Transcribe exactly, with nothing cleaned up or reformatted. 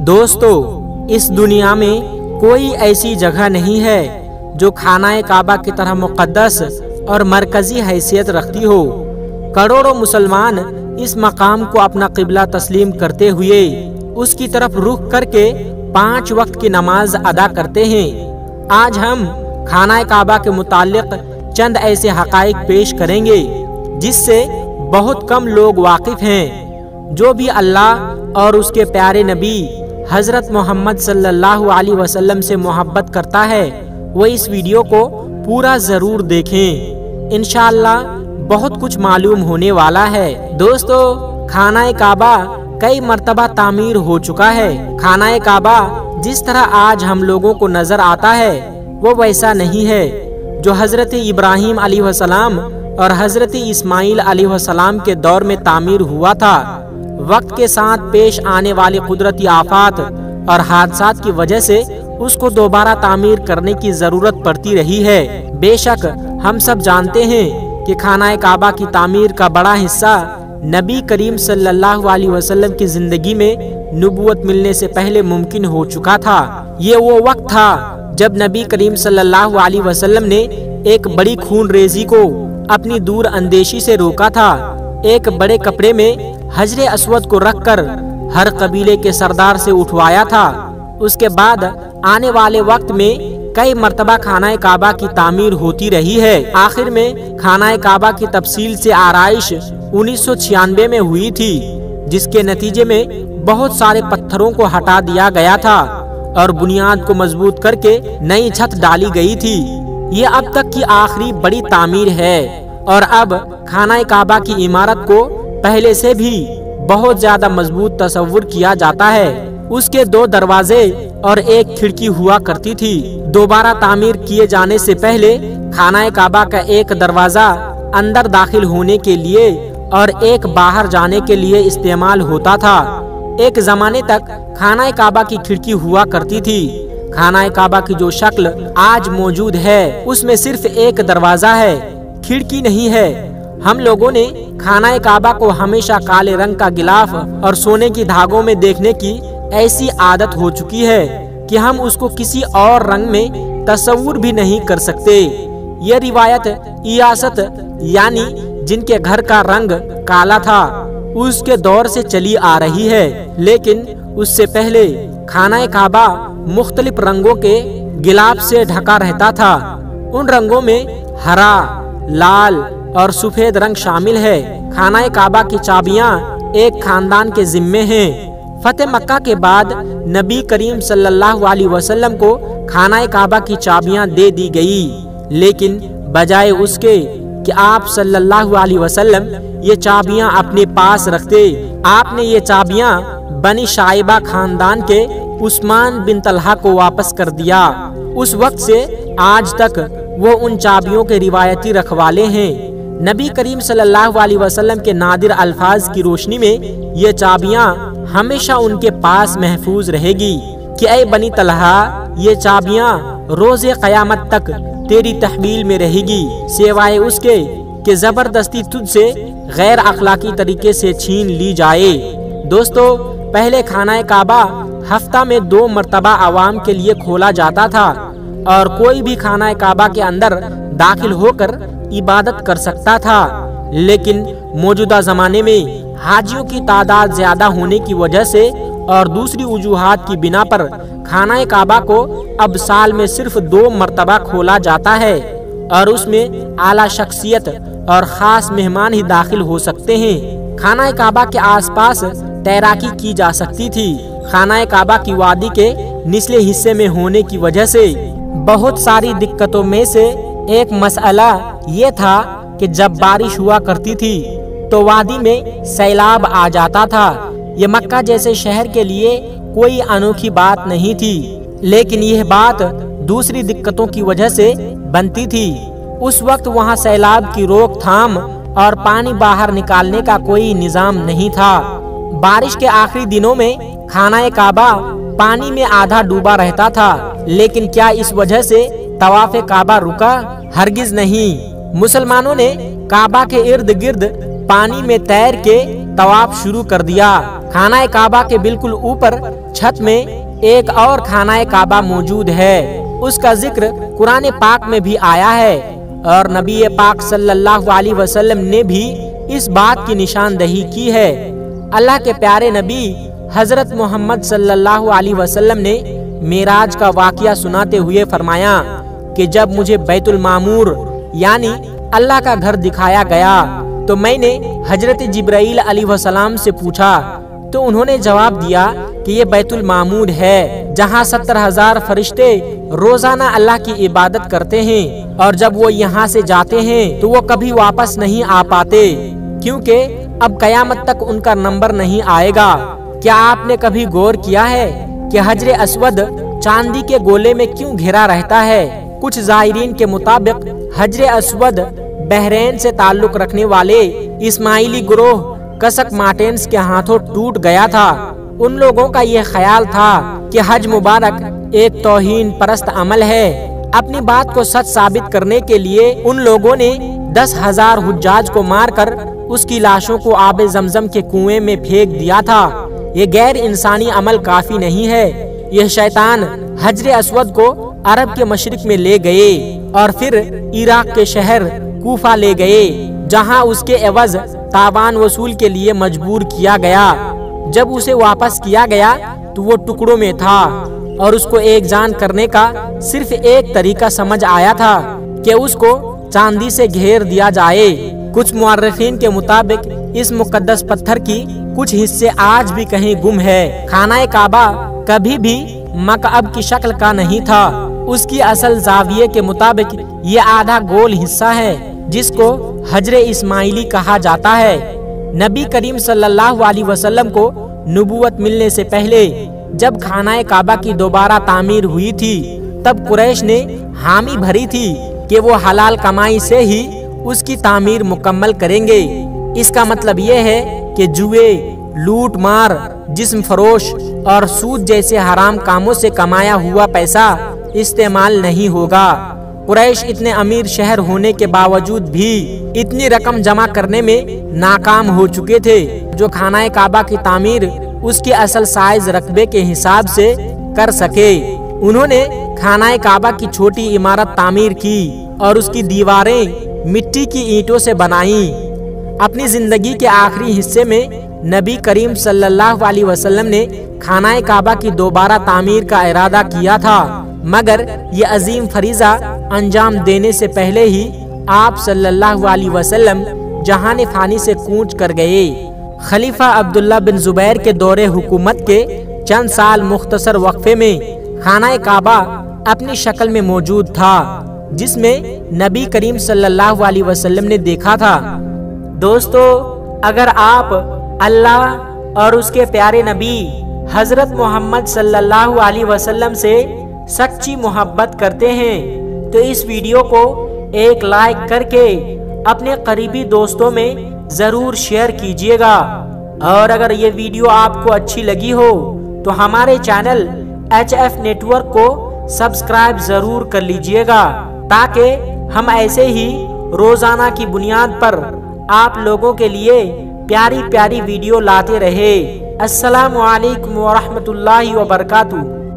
दोस्तों, इस दुनिया में कोई ऐसी जगह नहीं है जो खानाए काबा की तरह मुक़द्दस और मरकजी हैसियत रखती हो। करोड़ों मुसलमान इस मकाम को अपना क़िबला तस्लीम करते हुए उसकी तरफ रुख करके पाँच वक्त की नमाज अदा करते हैं। आज हम खानाए काबा के मुताल्लिक़ चंद ऐसे हक़ाइक़ पेश करेंगे जिससे बहुत कम लोग वाकिफ़ हैं। जो भी अल्लाह और उसके प्यारे नबी हज़रत मोहम्मद सल्लल्लाहु अलैहि वसल्लम से मोहब्बत करता है वो इस वीडियो को पूरा ज़रूर देखें। इंशाअल्लाह बहुत कुछ मालूम होने वाला है। दोस्तों, खानाए काबा कई मर्तबा तामीर हो चुका है। खानाए काबा जिस तरह आज हम लोगों को नजर आता है वो वैसा नहीं है जो हज़रत इब्राहीम अलैहिस्सलाम और हज़रत इस्माईल अलैहिस्सलाम के दौर में तामीर हुआ था। वक्त के साथ पेश आने वाली कुदरती आफात और हादसात की वजह से उसको दोबारा तामीर करने की जरूरत पड़ती रही है। बेशक हम सब जानते हैं कि खानाए काबा की तामीर का बड़ा हिस्सा नबी करीम सल्लल्लाहु अलैहि वसल्लम की जिंदगी में नबूवत मिलने से पहले मुमकिन हो चुका था। ये वो वक्त था जब नबी करीम सल्लल्लाहु अलैहि वसल्लम ने एक बड़ी खून रेजी को अपनी दूर अंदेशी से रोका था। एक बड़े कपड़े में हजरे अस्वद को रखकर हर कबीले के सरदार से उठवाया था। उसके बाद आने वाले वक्त में कई मर्तबा खानाए काबा की तामीर होती रही है। आखिर में खानाए काबा की तफसील से आराइश उन्नीस सौ छियानवे में हुई थी, जिसके नतीजे में बहुत सारे पत्थरों को हटा दिया गया था और बुनियाद को मजबूत करके नई छत डाली गई थी। ये अब तक की आखिरी बड़ी तामीर है और अब खानाए काबा की इमारत को पहले से भी बहुत ज्यादा मजबूत तस्वुर किया जाता है। उसके दो दरवाजे और एक खिड़की हुआ करती थी। दोबारा तामीर किए जाने से पहले खानाए काबा का एक दरवाजा अंदर दाखिल होने के लिए और एक बाहर जाने के लिए इस्तेमाल होता था। एक जमाने तक खानाए काबा की खिड़की हुआ करती थी। खानाए काबा की जो शक्ल आज मौजूद है उसमें सिर्फ एक दरवाजा है, खिड़की नहीं है। हम लोगों ने खानाए काबा को हमेशा काले रंग का गिलाफ और सोने की धागों में देखने की ऐसी आदत हो चुकी है कि हम उसको किसी और रंग में तस्वुर भी नहीं कर सकते। यह रिवायत इयासत यानी जिनके घर का रंग काला था उसके दौर से चली आ रही है, लेकिन उससे पहले खानाए काबा मुख्तलिफ रंगों के गिलाफ से ढका रहता था। उन रंगों में हरा, लाल और सफेद रंग शामिल है। खानाए काबा की चाबियां एक खानदान के जिम्मे हैं। फतेह मक्का के बाद नबी करीम सल्लल्लाहु अलैहि वसल्लम को खानाए काबा की चाबियां दे दी गई, लेकिन बजाय उसके कि आप सल्लल्लाहु अलैहि वसल्लम ये चाबियां अपने पास रखते, आपने ये चाबियां बनी शाइबा खानदान के उस्मान बिन तलहा को वापस कर दिया। उस वक्त से आज तक वो उन चाबियों के रिवायती रखवाले हैं। नबी करीम सल्लल्लाहु अलैहि वसल्लम के नादिर अल्फाज की रोशनी में ये चाबियां हमेशा उनके पास महफूज रहेगी कि ऐ बनी तलहा, ये चाबियां रोजे क़यामत तक तेरी तहवील में रहेगी, सिवाय उसके कि जबरदस्ती तुझसे गैर अखलाकी तरीके से छीन ली जाए। दोस्तों, पहले खानाए काबा हफ्ता में दो मर्तबा आवाम के लिए खोला जाता था और कोई भी खानाए काबा के अंदर दाखिल होकर इबादत कर सकता था, लेकिन मौजूदा जमाने में हाजियों की तादाद ज्यादा होने की वजह से और दूसरी वजूहात की बिना पर खानाए काबा को अब साल में सिर्फ दो मर्तबा खोला जाता है और उसमें आला शख्सियत और खास मेहमान ही दाखिल हो सकते हैं। खानाए काबा के आसपास तैराकी की जा सकती थी। खानाए काबा की वादी के निचले हिस्से में होने की वजह से बहुत सारी दिक्कतों में से एक मसला ये था कि जब बारिश हुआ करती थी तो वादी में सैलाब आ जाता था। ये मक्का जैसे शहर के लिए कोई अनोखी बात नहीं थी, लेकिन यह बात दूसरी दिक्कतों की वजह से बनती थी। उस वक्त वहाँ सैलाब की रोकथाम और पानी बाहर निकालने का कोई निजाम नहीं था। बारिश के आखिरी दिनों में खानाए काबा पानी में आधा डूबा रहता था, लेकिन क्या इस वजह से तवाफ़े काबा रुका? हरगिज नहीं। मुसलमानों ने काबा के इर्द गिर्द पानी में तैर के तवाफ शुरू कर दिया। खाना काबा के बिल्कुल ऊपर छत में एक और खाना काबा मौजूद है। उसका जिक्र कुरान पाक में भी आया है और नबी पाक सल्लल्लाहु अलैहि वसल्लम ने भी इस बात की निशानदही की है। अल्लाह के प्यारे नबी हजरत मोहम्मद सल्लल्लाहु अलैहि वसल्लम ने मेराज का वाकया सुनाते हुए फरमाया कि जब मुझे बैतुल मामूर यानी अल्लाह का घर दिखाया गया तो मैंने हजरत जिब्राइल अलैहिस्सलाम से पूछा तो उन्होंने जवाब दिया कि ये बैतुल मामूर है जहाँ सत्तर हजार फरिश्ते रोजाना अल्लाह की इबादत करते हैं और जब वो यहाँ से जाते हैं तो वो कभी वापस नहीं आ पाते क्योंकि अब कयामत तक उनका नंबर नहीं आएगा। क्या आपने कभी गौर किया है कि हजरे अस्वद चांदी के गोले में क्यों घिरा रहता है? कुछ जायरीन के मुताबिक हजरे अस्वद बहरैन से ताल्लुक रखने वाले इस्माइली ग्रोह कसक मार्टेंस के हाथों टूट गया था। उन लोगों का ये ख्याल था कि हज मुबारक एक तौहीन परस्त अमल है। अपनी बात को सच साबित करने के लिए उन लोगों ने दस हजार हुज्जाज को मारकर उसकी लाशों को आबे जमजम के कुएं में फेंक दिया था। ये गैर इंसानी अमल काफी नहीं है। यह शैतान हजरे अस्वद को अरब के मशरिक में ले गए और फिर इराक के शहर कूफा ले गए जहां उसके एवज तावान वसूल के लिए मजबूर किया गया। जब उसे वापस किया गया तो वो टुकड़ों में था और उसको एक जान करने का सिर्फ एक तरीका समझ आया था कि उसको चांदी से घेर दिया जाए। कुछ मुअर्रिखीन के मुताबिक इस मुकद्दस पत्थर की कुछ हिस्से आज भी कहीं गुम है। खाना काबा कभी भी मकअब की शक्ल का नहीं था। उसकी असल जाविये के मुताबिक ये आधा गोल हिस्सा है जिसको हजरे इस्माइली कहा जाता है। नबी करीम सल्लल्लाहु अलैहि वसल्लम को नबूवत मिलने से पहले जब खाना काबा की दोबारा तामीर हुई थी तब कुरैश ने हामी भरी थी कि वो हलाल कमाई से ही उसकी तामीर मुकम्मल करेंगे। इसका मतलब ये है कि जुए, लूट मार, जिस्म फरोश और सूद जैसे हराम कामों से कमाया हुआ पैसा इस्तेमाल नहीं होगा। कुरैश इतने अमीर शहर होने के बावजूद भी इतनी रकम जमा करने में नाकाम हो चुके थे जो खाना काबा की तामीर उसके असल साइज रकबे के हिसाब से कर सके। उन्होंने खाना काबा की छोटी इमारत तामीर की और उसकी दीवारें मिट्टी की ईंटों से बनाई। अपनी जिंदगी के आखिरी हिस्से में नबी करीम सल्लल्लाहु अलैहि वसल्लम ने खाना काबा की दोबारा तामीर का इरादा किया था, मगर ये अजीम फरीजा अंजाम देने से पहले ही आप सल्लल्लाहु अलैहि वसल्लम जहान फानी से कूच कर गए। खलीफा अब्दुल्ला बिन जुबैर के दौरे हुकूमत के चंद साल मुख्तसर वक्फे में खाना काबा अपनी शक्ल में मौजूद था जिसमें नबी करीम सल्लल्लाहु अलैहि वसल्लम ने देखा था। दोस्तों, अगर आप अल्लाह और उसके प्यारे नबी हजरत मोहम्मद सल्लल्लाहु अलैहि वसल्लम से सच्ची मोहब्बत करते हैं तो इस वीडियो को एक लाइक करके अपने करीबी दोस्तों में जरूर शेयर कीजिएगा। और अगर ये वीडियो आपको अच्छी लगी हो तो हमारे चैनल एच एफ नेटवर्क को सब्सक्राइब जरूर कर लीजिएगा ताकि हम ऐसे ही रोजाना की बुनियाद पर आप लोगों के लिए प्यारी प्यारी वीडियो लाते रहे। अस्सलामु अलैकुम व रहमतुल्लाहि व बरकातुहू।